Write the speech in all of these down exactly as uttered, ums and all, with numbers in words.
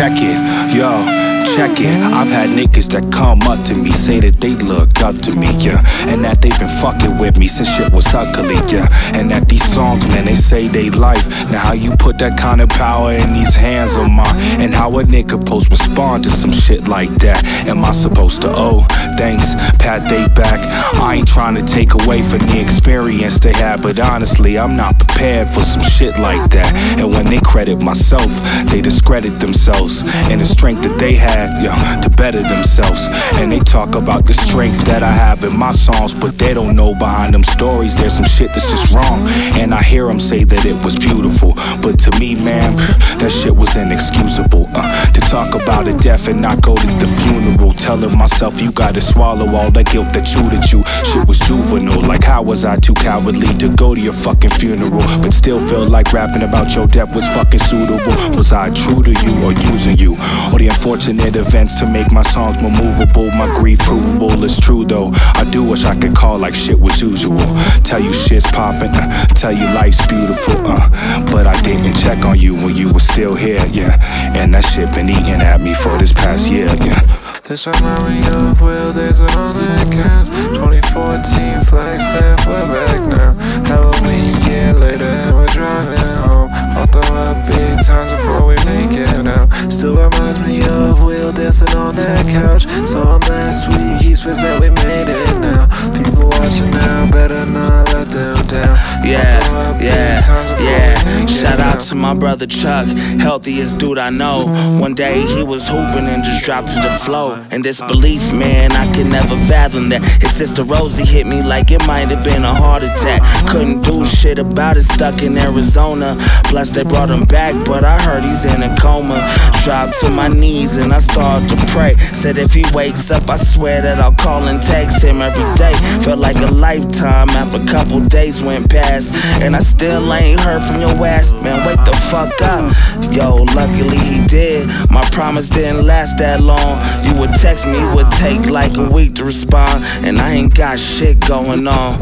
check it, yo. Check it, I've had niggas that come up to me, say that they look up to me, yeah. And that they've been fucking with me since shit was ugly, yeah. And that these songs, man, they say they life. Now how you put that kind of power in these hands of mine? And how a nigga post respond to some shit like that? Am I supposed to owe thanks, pat they back? I ain't trying to take away from the experience they had, but honestly, I'm not prepared for some shit like that. And when they credit myself, they discredit themselves and the strength that they had, yo, to better themselves. And they talk about the strength that I have in my songs, but they don't know behind them stories there's some shit that's just wrong. And I hear them say that it was beautiful, but to me, man, that shit was inexcusable. uh, To talk about a death and not go to the funeral, telling myself you gotta swallow all that guilt that chewed at you. Shit was juvenile, like how was I too cowardly to go to your fucking funeral, but still feel like rapping about your death was fucking suitable? Was I true to you or using you, or the unfortunate events to make my songs more movable? My grief provable, it's true though. I do wish I could call like shit was usual, tell you shit's poppin', uh, tell you life's beautiful, uh, but I didn't check on you when you were still here, yeah. And that shit been eating at me for this past year, yeah. This remind me of real days and all that counts. twenty fourteen Flagstaff, we're back now. Halloween year later and we're driving home. I'll throw up big times before we make it out. Still reminds me of wheel dancing on that couch. Saw him last week, he swears that we made it now. People watching now, better not let them down. Yeah, yeah, yeah. Shout out to my brother Chuck, healthiest dude I know. One day he was hooping and just dropped to the floor. And disbelief, man, I could never fathom that. His sister Rosie hit me like it might have been a heart attack. Couldn't do shit about it, stuck in Arizona. Plus they brought him back, but I heard he's in a coma. Dropped to my knees and I started to pray. Said if he wakes up, I swear that I'll call and text him every day. Felt like a lifetime after a couple days went past, and I still ain't heard from your ass. Man, wake the fuck up. Yo, luckily he did. My promise didn't last that long. You would text me, would take like a week to respond, and I ain't got shit going on.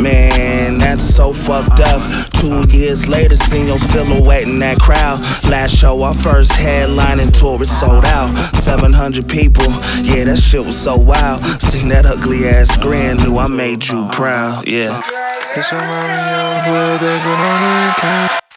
Man, that's so fucked up. Two years later, seen your silhouette in that crowd. Last show I first headlining tour, it sold out. seven hundred people, yeah, that shit was so wild. Seen that ugly ass grin, knew I made you proud, yeah. This remind me of real days and all that counts.